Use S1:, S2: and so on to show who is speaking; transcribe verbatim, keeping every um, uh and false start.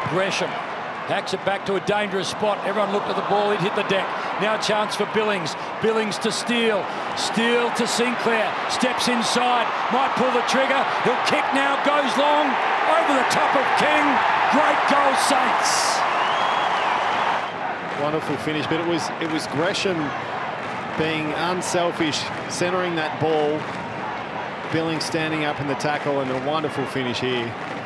S1: Gresham hacks it back to a dangerous spot. Everyone looked at the ball, it hit the deck. Now a chance for Billings. Billings to Steele. Steele to Sinclair. Steps inside, might pull the trigger. He'll kick now, goes long, over the top of King. Great goal, Saints.
S2: Wonderful finish, but it was it was Gresham being unselfish, centering that ball. Billings standing up in the tackle, and a wonderful finish here.